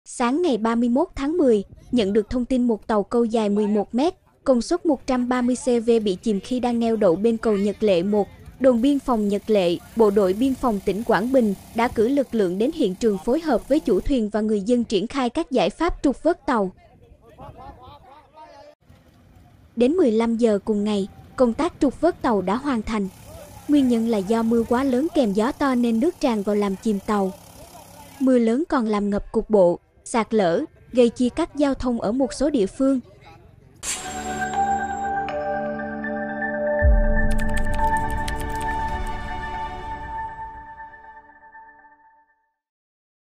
Sáng ngày 31 tháng 10, nhận được thông tin một tàu câu dài 11 mét, công suất 130 cv bị chìm khi đang neo đậu bên cầu Nhật Lệ 1. Đồn biên phòng Nhật Lệ, Bộ đội biên phòng tỉnh Quảng Bình đã cử lực lượng đến hiện trường phối hợp với chủ thuyền và người dân triển khai các giải pháp trục vớt tàu. Đến 15 giờ cùng ngày, công tác trục vớt tàu đã hoàn thành. Nguyên nhân là do mưa quá lớn kèm gió to nên nước tràn vào làm chìm tàu. Mưa lớn còn làm ngập cục bộ, sạt lở, gây chia cắt giao thông ở một số địa phương.